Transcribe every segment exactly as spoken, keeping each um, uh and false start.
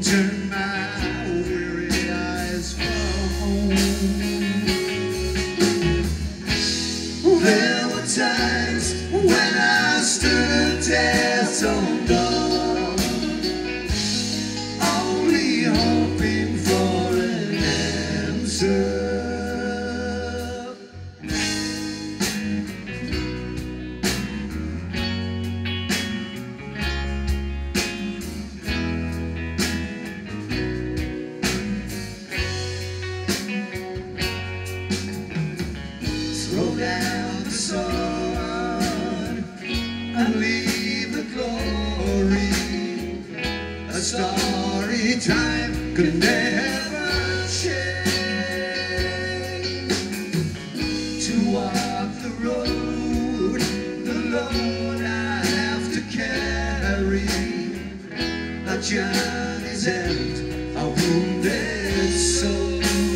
turn my weary eyes from home. There were times when I stood at death's own door, only hoping for an answer. Throw down the sword and leave the glory. A story time could never change. To walk the road, the load I have to carry. A journey's end, a wounded soul.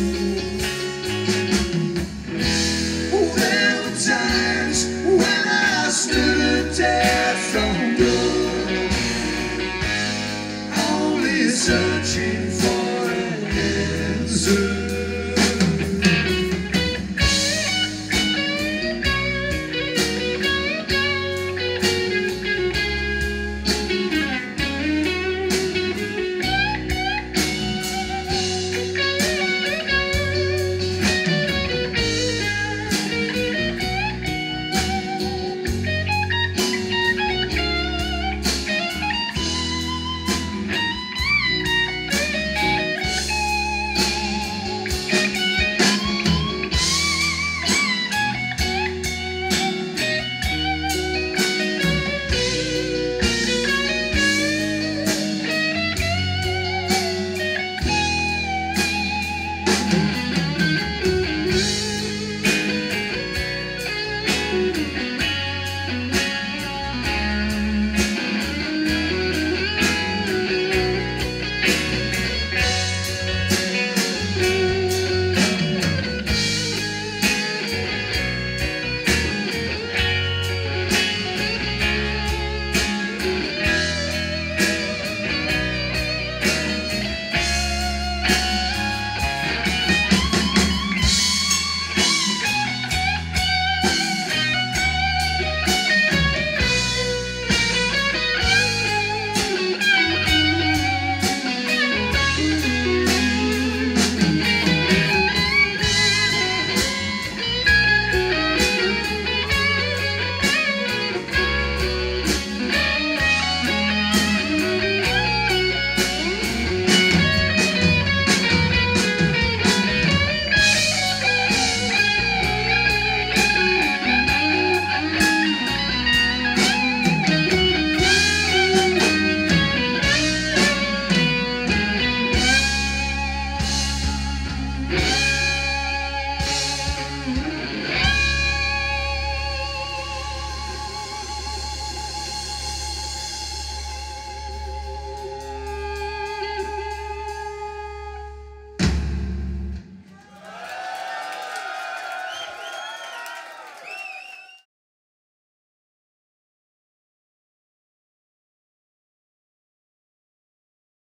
Times when I stood at death's own door, only searching